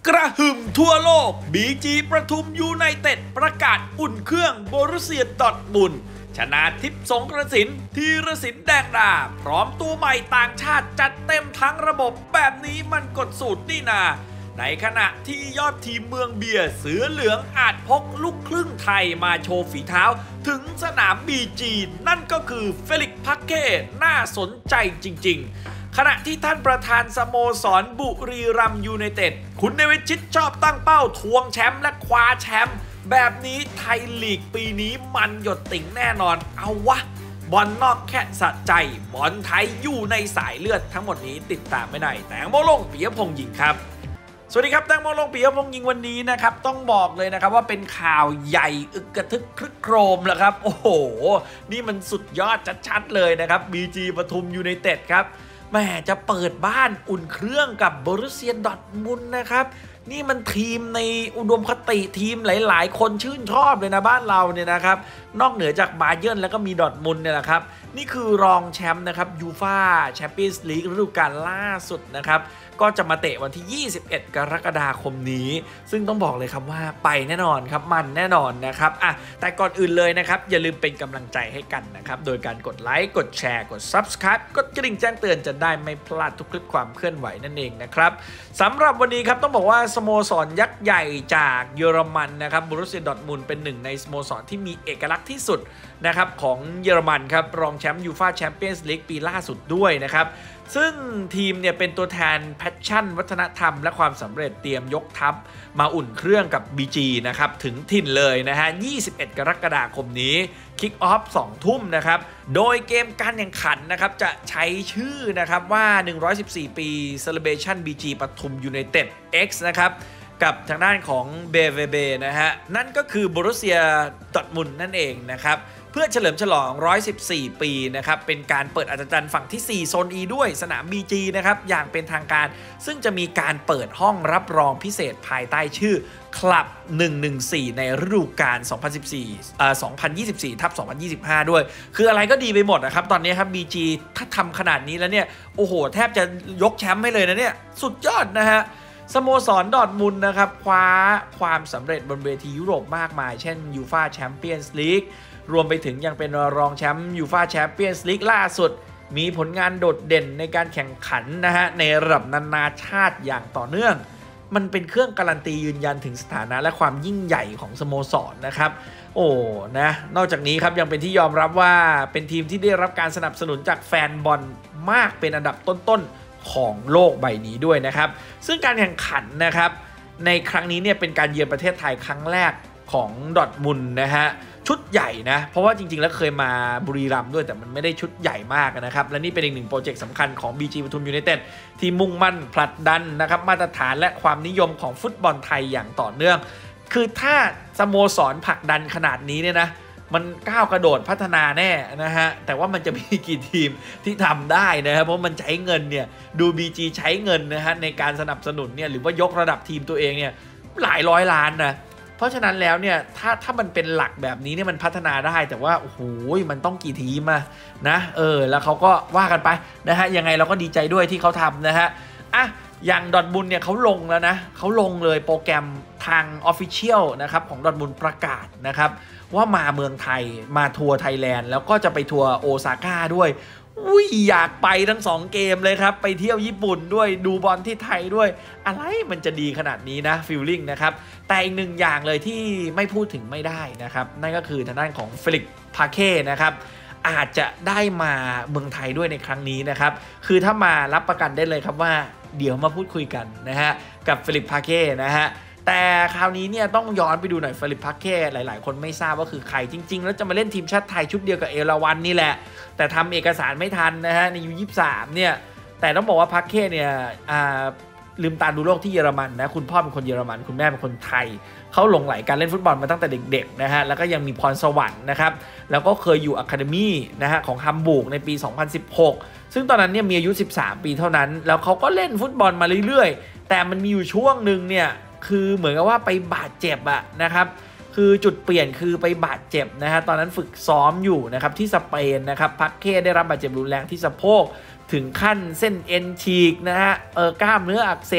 กระหึ่มทั่วโลก BG ประทุมยูไนเต็ดประกาศอุ่นเครื่องโบรุเซียดอร์ทมุนด์ชนะทิพย์สงกระสินธีรศิลป์แดงดาพร้อมตัวใหม่ต่างชาติจัดเต็มทั้งระบบแบบนี้มันกดสูตรนี่นาในขณะที่ยอดทีมเมืองเบียร์เสือเหลืองอาจพกลูกครึ่งไทยมาโชว์ฝีเท้าถึงสนาม BG นั่นก็คือเฟลิกซ์ พักเก้น่าสนใจจริงๆขณะที่ท่านประธานสโมสรบุรีรัมย์ยูไนเต็ดคุณเนวินชิดชอบตั้งเป้าทวงแชมป์และคว้าแชมป์แบบนี้ไทยลีกปีนี้มันหยดติ่งแน่นอนเอาวะบอลนอกแค่สะใจบอลไทยอยู่ในสายเลือดทั้งหมดนี้ติดตามไม่ได้แตงโมลงปิยพงษ์ยิงครับสวัสดีครับแตงโมลงปิยพงษ์ยิงวันนี้นะครับต้องบอกเลยนะครับว่าเป็นข่าวใหญ่อึกกระทึกครึกโครมแล้วครับโอ้โหนี่มันสุดยอดชัดๆเลยนะครับ BG ปทุมยูไนเต็ดครับแม่จะเปิดบ้านอุ่นเครื่องกับโบรุเซียดอร์ทมุนด์นะครับนี่มันทีมในอุดมคติทีมหลายๆคนชื่นชอบเลยนะบ้านเราเนี่ยนะครับนอกเหนือจากบาเยิร์นแล้วก็มีดอร์ทมุนด์เนี่ยแหละครับนี่คือรองแชมป์นะครับยูฟ่าแชมเปี้ยนส์ลีกฤดูกาลล่าสุดนะครับก็จะมาเตะวันที่ 21 กรกฎาคมนี้ซึ่งต้องบอกเลยครับว่าไปแน่นอนครับมันแน่นอนนะครับแต่ก่อนอื่นเลยนะครับอย่าลืมเป็นกำลังใจให้กันนะครับโดยการกดไลค์กดแชร์กด Subscribe กดกระดิ่งแจ้งเตือนจะได้ไม่พลาดทุกคลิปความเคลื่อนไหวนั่นเองนะครับสำหรับวันนี้ครับต้องบอกว่าสโมสรยักษ์ใหญ่จากเยอรมันนะครับโบรุเซียดอร์ทมุนด์เป็นหนึ่งในสโมสรที่มีเอกลักษณ์ที่สุดนะครับของเยอรมันครับรองแชมป์ยูฟ่าแชมเปี้ยนส์ลีกปีล่าสุดด้วยนะครับซึ่งทีมเนี่ยเป็นตัวแทนแพชชั่นวัฒนธรรมและความสำเร็จเตรียมยกทัพมาอุ่นเครื่องกับ BG นะครับถึงถิ่นเลยนะฮะ21 กรกฎาคมนี้คิกออฟ 2 ทุ่มนะครับโดยเกมการแข่งขันนะครับจะใช้ชื่อนะครับว่า114 ปี Celebration BG ปทุมยูไนเต็ด X นะครับกับทางด้านของเบเวเบนะฮะนั่นก็คือโบรุเซียดอร์ทมุนด์นั่นเองนะครับเพื่อเฉลิมฉลอง114 ปีนะครับเป็นการเปิดอัศจรรย์ฝั่งที่4โซน E ด้วยสนาม BG นะครับอย่างเป็นทางการซึ่งจะมีการเปิดห้องรับรองพิเศษภายใต้ชื่อคลับ114ในฤดูกาล2024/2025 ด้วยคืออะไรก็ดีไปหมดนะครับตอนนี้ครับ BG ถ้าทำขนาดนี้แล้วเนี่ยโอ้โหแทบจะยกแชมป์ให้เลยนะเนี่ยสุดยอดนะฮะสโมสรดอร์ทมุนด์นะครับคว้าความสำเร็จบนเวทียุโรปมากมายเช่นยูฟ่าแชมเปี้ยนส์ลีกรวมไปถึงยังเป็นรองแชมป์ยูฟ่าแชมเปี้ยนส์ลีกล่าสุดมีผลงานโดดเด่นในการแข่งขันนะฮะในระดับนานาชาติอย่างต่อเนื่องมันเป็นเครื่องการันตียืนยันถึงสถานะและความยิ่งใหญ่ของสโมสรนะครับโอ้นะนอกจากนี้ครับยังเป็นที่ยอมรับว่าเป็นทีมที่ได้รับการสนับสนุนจากแฟนบอลมากเป็นอันดับต้นๆของโลกใบนี้ด้วยนะครับซึ่งการแข่งขันนะครับในครั้งนี้เนี่ยเป็นการเยือนประเทศไทยครั้งแรกของดอร์ทมุนด์นะฮะชุดใหญ่นะเพราะว่าจริงๆแล้วเคยมาบุรีรัมย์ด้วยแต่มันไม่ได้ชุดใหญ่มากนะครับและนี่เป็นอีกหนึ่งโปรเจกต์สำคัญของ BG ปทุมยูไนเต็ดที่มุ่งมั่นผลักดันนะครับมาตรฐานและความนิยมของฟุตบอลไทยอย่างต่อเนื่องคือถ้าสโมสรผลักดันขนาดนี้เนี่ยนะมันก้าวกระโดดพัฒนาแน่นะฮะแต่ว่ามันจะมีกี่ทีมที่ทำได้นะครับเพราะมันใช้เงินเนี่ยดู BG ใช้เงินนะฮะในการสนับสนุนเนี่ยหรือว่ายกระดับทีมตัวเองเนี่ยหลายร้อยล้านนะเพราะฉะนั้นแล้วเนี่ยถ้ามันเป็นหลักแบบนี้เนี่ยมันพัฒนาได้แต่ว่าโอ้โหมันต้องกี่ทีมอะนะแล้วเขาก็ว่ากันไปนะฮะยังไงเราก็ดีใจด้วยที่เขาทำนะฮะอย่างดอร์ทมุนด์เนี่ยเขาลงแล้วนะเขาลงเลยโปรแกรมทาง Official นะครับของดอร์ทมุนด์ประกาศนะครับว่ามาเมืองไทยมาทัวร์ไทยแลนด์แล้วก็จะไปทัวร์โอซาก้าด้วยอยากไปทั้ง2เกมเลยครับไปเที่ยวญี่ปุ่นด้วยดูบอลที่ไทยด้วยอะไรมันจะดีขนาดนี้นะฟีลลิ่งนะครับแต่อีกหนึ่งอย่างเลยที่ไม่พูดถึงไม่ได้นะครับนั่นก็คือทางด้านของเฟลิกซ์ พาเก้นะครับอาจจะได้มาเมืองไทยด้วยในครั้งนี้นะครับคือถ้ามารับประกันได้เลยครับว่าเดี๋ยวมาพูดคุยกันนะฮะกับเฟลิกซ์ พาเก้นะฮะแต่คราวนี้เนี่ยต้องย้อนไปดูหน่อยเฟลิกซ์ พาเก้หลายๆคนไม่ทราบว่าคือใครจริงๆแล้วจะมาเล่นทีมชาติไทยชุดเดียวกับเอราวัณนี่แหละแต่ทำเอกสารไม่ทันนะฮะในยู23เนี่ยแต่ต้องบอกว่าพาเก้เนี่ยลืมตาดูโลกที่เยอรมันนะคุณพ่อเป็นคนเยอรมันคุณแม่เป็นคนไทยเขาหลงไหลการเล่นฟุตบอลมาตั้งแต่เด็กๆนะฮะแล้วก็ยังมีพรสวรรค์นะครับแล้วก็เคยอยู่อะคาเดมี่นะฮะของฮัมบูร์กในปี2016ซึ่งตอนนั้นเนี่ยมีอายุ13ปีเท่านั้นแล้วเขาก็เล่นฟุตบอลมาเรื่อยๆแต่มันมีอยู่ช่วงหนึ่งเนี่ยคือเหมือนกับว่าไปบาดเจ็บอะนะครับคือจุดเปลี่ยนคือไปบาดเจ็บนะฮะตอนนั้นฝึกซ้อมอยู่นะครับที่สเปนนะครับพาเก้ได้รับบาดเจ็บรุนแรงที่สะโพกถึงขั้นเส้นเอ็นฉีกนะฮะกล้ามเนื้ออักเสบ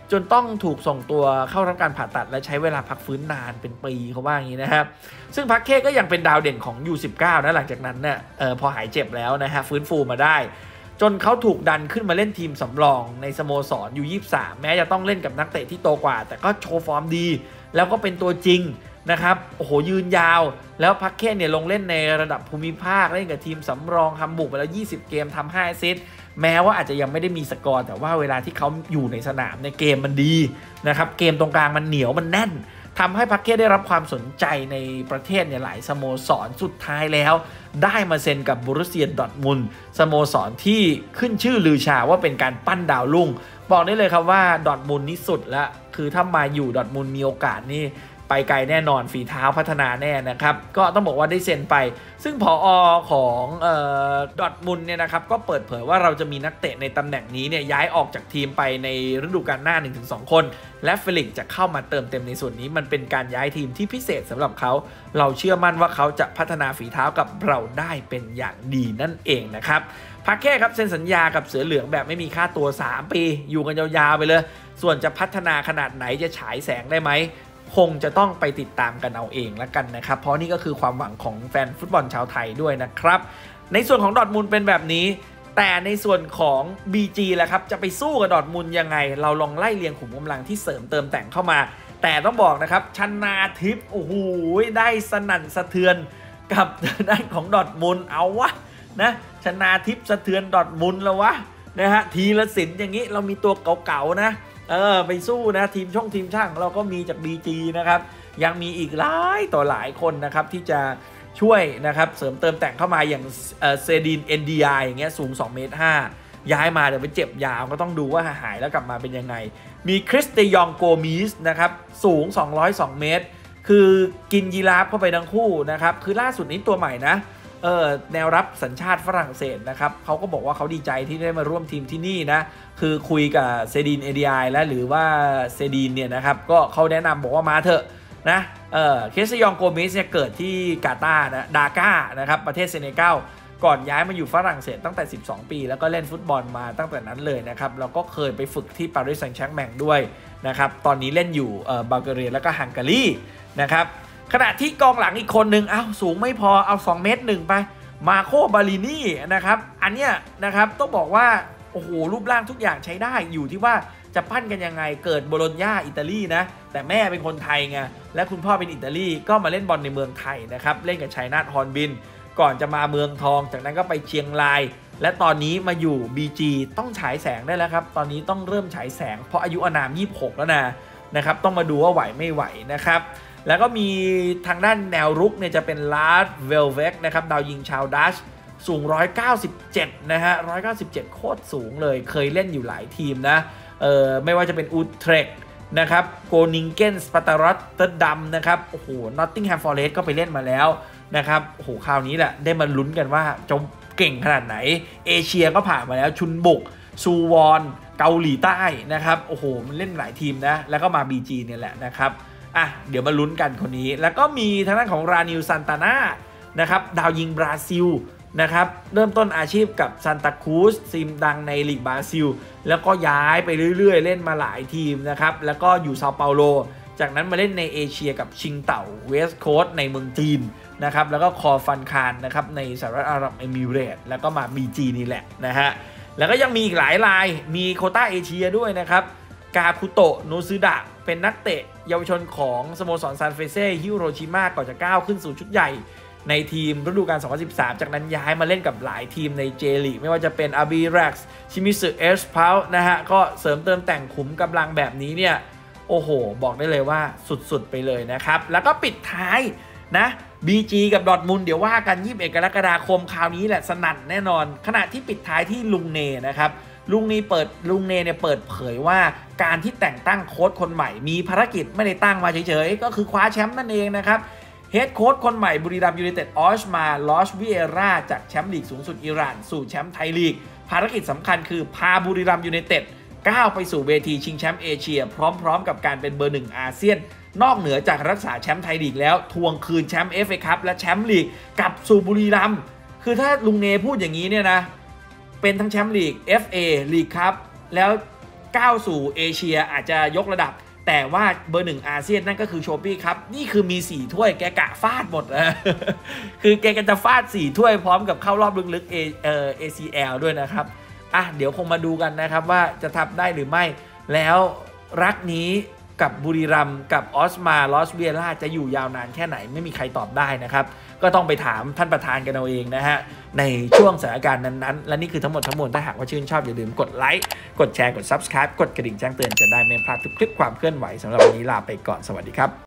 จนต้องถูกส่งตัวเข้ารับการผ่าตัดและใช้เวลาพักฟื้นนานเป็นปีเขาว่าอย่างนี้นะครับซึ่งพักเคก็ยังเป็นดาวเด่นของ U19 นะหลังจากนั้นเนี่ยพอหายเจ็บแล้วนะฮะฟื้นฟูมาได้จนเขาถูกดันขึ้นมาเล่นทีมสำรองในสโมสร U23 แม้จะต้องเล่นกับนักเตะที่โตกว่าแต่ก็โชว์ฟอร์มดีแล้วก็เป็นตัวจริงนะครับโอ้โหยืนยาวแล้วพักเคเนี่ยลงเล่นในระดับภูมิภาคเล่นกับทีมสำรองทำบุกไปแล้ว20เกมทำ5 แอสซิสต์แม้ว่าอาจจะยังไม่ได้มีสกอร์แต่ว่าเวลาที่เขาอยู่ในสนามในเกมมันดีนะครับเกมตรงกลางมันเหนียวมันแน่นทำให้พักเคได้รับความสนใจในประเทศเนี่ยหลายสโมสรสุดท้ายแล้วได้มาเซ็นกับโบรุสเซียดอร์ทมุนด์สโมสรที่ขึ้นชื่อลือชาว่าเป็นการปั้นดาวรุ่งบอกได้เลยครับว่าดอร์ทมุนด์นี่สุดละคือถ้ามาอยู่ดอร์ทมุนด์มีโอกาสนี่ไปไกลแน่นอนฝีเท้าพัฒนาแน่นะครับก็ต้องบอกว่าได้เซ็นไปซึ่งผอ.ของดอร์ทมุนด์เนี่ยนะครับก็เปิดเผยว่าเราจะมีนักเตะในตำแหน่งนี้เนี่ยย้ายออกจากทีมไปในฤดูกาลหน้า 1-2 คนและเฟลิกซ์จะเข้ามาเติมเต็มในส่วนนี้มันเป็นการย้ายทีมที่พิเศษสำหรับเขาเราเชื่อมั่นว่าเขาจะพัฒนาฝีเท้ากับเราได้เป็นอย่างดีนั่นเองนะครับพักแค่ครับเซ็นสัญญากับเสือเหลืองแบบไม่มีค่าตัว3 ปีอยู่กันยาวๆไปเลยส่วนจะพัฒนาขนาดไหนจะฉายแสงได้ไหมคงจะต้องไปติดตามกันเอาเองแล้วกันนะครับเพราะนี่ก็คือความหวังของแฟนฟุตบอลชาวไทยด้วยนะครับในส่วนของดอร์ทมุนด์เป็นแบบนี้แต่ในส่วนของ BG ล่ะครับจะไปสู้กับดอร์ทมุนด์ยังไงเราลองไล่เรียงขุมกำลังที่เสริมเติมแต่งเข้ามาแต่ต้องบอกนะครับชนาทิพย์โอ้โหได้สนั่นสะเทือนกับด้านของดอร์ทมุนด์เอาวะนะชนาทิพย์สะเทือนดอร์ทมุนด์แล้ววะนะฮะทีละสินอย่างนี้เรามีตัวเก่าๆนะไปสู้นะทีมช่างเราก็มีจาก BG นะครับยังมีอีกหลายต่อหลายคนนะครับที่จะช่วยนะครับเสริมเติมแต่งเข้ามาอย่างเซดิน NDI อย่างเงี้ยสูง2.5 เมตรย้ายมาเดี๋ยวไปเจ็บยาวก็ต้องดูว่าหายแล้วกลับมาเป็นยังไงมีคริสเตยองโกมิสนะครับสูง202 เมตรคือกินยีราฟเข้าไปทั้งคู่นะครับคือล่าสุดนี้ตัวใหม่นะแนวรับสัญชาติฝรั่งเศสนะครับเขาก็บอกว่าเขาดีใจที่ได้มาร่วมทีมที่นี่นะคือคุยกับเซดิน ADI และหรือว่าเซดินเนี่ยนะครับก็เขาแนะนำบอกว่ามาเถอะนะเคสยองโกมิสเนี่ยเกิดที่กาตาร์นะดาก้านะครับประเทศเซเนกัลก่อนย้ายมาอยู่ฝรั่งเศสตั้งแต่12 ปีแล้วก็เล่นฟุตบอลมาตั้งแต่นั้นเลยนะครับแล้วก็เคยไปฝึกที่ปารีสแซงต์แชร์กแมงด้วยนะครับตอนนี้เล่นอยู่บัลแกเรียแล้วก็ฮังการีนะครับขณะที่กองหลังอีกคนหนึ่งสูงไม่พอเอา2 เมตร 1ไปมาโคบาลินี่นะครับอันเนี้ยนะครับต้องบอกว่าโอ้โหรูปร่างทุกอย่างใช้ได้อยู่ที่ว่าจะปั้นกันยังไงเกิดโบโลญญาอิตาลีนะแต่แม่เป็นคนไทยไงและคุณพ่อเป็นอิตาลีก็มาเล่นบอลในเมืองไทยนะครับเล่นกับชัยนาทฮอร์นบิลก่อนจะมาเมืองทองจากนั้นก็ไปเชียงรายและตอนนี้มาอยู่ BG ต้องฉายแสงได้แล้วครับตอนนี้ต้องเริ่มฉายแสงเพราะอายุอานาม26แล้วนะครับต้องมาดูว่าไหวไม่ไหวนะครับแล้วก็มีทางด้านแนวรุกเนี่ยจะเป็นลาร์ดเวลเวกนะครับดาวยิงชาวดัชสูง197นะฮะ197โคตรสูงเลยเคยเล่นอยู่หลายทีมนะไม่ว่าจะเป็นอูเทรคนะครับโกนิงเกนสปาร์ตารัตเตอร์ดัมนะครับโอ้โหนอตติงแฮมฟอเรสต์ก็ไปเล่นมาแล้วนะครับโอ้โหคราวนี้แหละได้มาลุ้นกันว่าจะเก่งขนาดไหนเอเชียก็ผ่านมาแล้วชุนบุกซูวอนเกาหลีใต้นะครับโอ้โหมันเล่นหลายทีมนะแล้วก็มา BG เนี่ยแหละนะครับเดี๋ยวมาลุ้นกันคนนี้แล้วก็มีทางด้านของรานิลซันตาน่านะครับดาวยิงบราซิลนะครับเริ่มต้นอาชีพกับซันตาครูซทีมดังในลีกบราซิลแล้วก็ย้ายไปเรื่อยๆเล่นมาหลายทีมนะครับแล้วก็อยู่เซาเปาโลจากนั้นมาเล่นในเอเชียกับชิงเต่าเวสต์โคสต์ในเมืองจีนนะครับแล้วก็คอฟันคารนะครับในสหรัฐอาหรับเอมิเรตส์แล้วก็มา BG นี่แหละนะฮะแล้วก็ยังมีอีกหลายรายมีโควต้าเอเชียด้วยนะครับกาคุโตะโนซึดะเป็นนักเตะเยาวชนของสโมสรซานเฟเซ่ฮิโรชิมาก่อนจะก้าวขึ้นสู่ชุดใหญ่ในทีมฤดูกาล 2013 จากนั้นย้ายมาเล่นกับหลายทีมในเจลีกไม่ว่าจะเป็นอาบีแร็กซ์ชิมิสึเอสพาวนะฮะก็เสริมเติมแต่งขุมกำลังแบบนี้เนี่ยโอ้โหบอกได้เลยว่าสุดๆไปเลยนะครับแล้วก็ปิดท้ายนะ BG กับดอร์ทมุนด์เดี๋ยวว่ากัน21 กรกฎาคมคราวนี้แหละสนั่นแน่นอนขณะที่ปิดท้ายที่ลุงเนนะครับลุงเนเนี่ยเปิดเผยว่าการที่แต่งตั้งโค้ชคนใหม่มีภารกิจไม่ได้ตั้งมาเฉยๆก็คือคว้าแชมป์นั่นเองนะครับเฮดโค้ชคนใหม่บุรีรัมย์ยูไนเต็ดออชมาลอชวิเอราจากแชมป์ลีกสูงสุดอิหร่านสู่แชมป์ไทยลีกภารกิจสำคัญคือพาบุรีรัมย์ยูไนเต็ดก้าวไปสู่เวทีชิงแชมป์เอเชียพร้อมๆกับการเป็นเบอร์ 1อาเซียนนอกเหนือจากรักษาแชมป์ไทยลีกแล้วทวงคืนแชมป์ FA คัพและแชมป์ลีกกลับสู่บุรีรัมย์คือถ้าลุงเนพูดอย่างนี้เนี่ยนะเป็นทั้งแชมป์ลีก FA ลีกคัพแล้วก้าวสู่เอเชียอาจจะยกระดับแต่ว่าเบอร์ 1อาเซียนนั่นก็คือโชปี้ครับนี่คือมี4ถ้วยแกกะฟาดหมดนะคือแกจะฟาด4ถ้วยพร้อมกับเข้ารอบลึกๆACL ด้วยนะครับเดี๋ยวคงมาดูกันนะครับว่าจะทำได้หรือไม่แล้วรักนี้กับบุรีรัมย์กับออสมาลอสเวียร่าจะอยู่ยาวนานแค่ไหนไม่มีใครตอบได้นะครับก็ต้องไปถามท่านประธานกันเอาเองนะฮะในช่วงสถานการณ์นั้นๆและนี่คือทั้งหมดถ้าหากว่าชื่นชอบอย่าลืมกดไลค์กดแชร์กด Subscribe กดกระดิ่งแจ้งเตือนจะได้ไม่พลาดทุกคลิปความเคลื่อนไหวสำหรับวันนี้ลาไปก่อนสวัสดีครับ